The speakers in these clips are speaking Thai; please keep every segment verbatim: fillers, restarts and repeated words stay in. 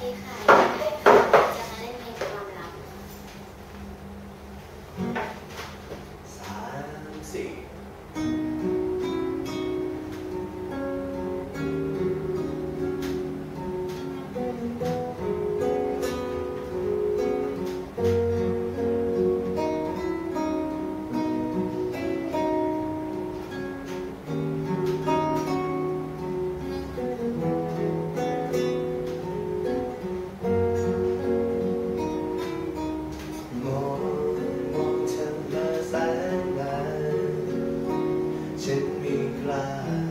ดีค่ะจะมาเล่นเพลงความรักสามสี่ฉันมีกล้า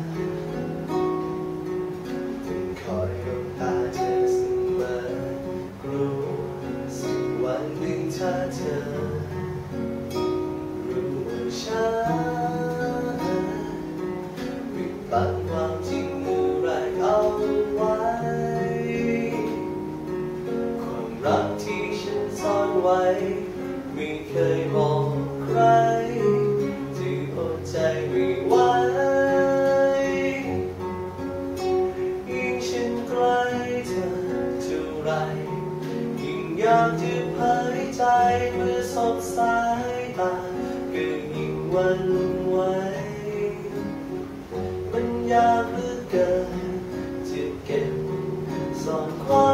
คอยดวงตาเธอเสมอกลัวสักวันหนึ่งถ้าเธอรู้ว่าฉันปิดบังความจริงเมื่อไรเอาไว้ความรักที่ฉันซ่อนไว้ไม่เคยบอกใครใจไม่ไหวยิ่งฉันใกล้เธอเท่าไรยิ่งอยากจะเผยใจเมื่อสบสายตาก็ยิ่งหวั่นไหวมันยากเหลือเกินจะเก็บซ่อนความ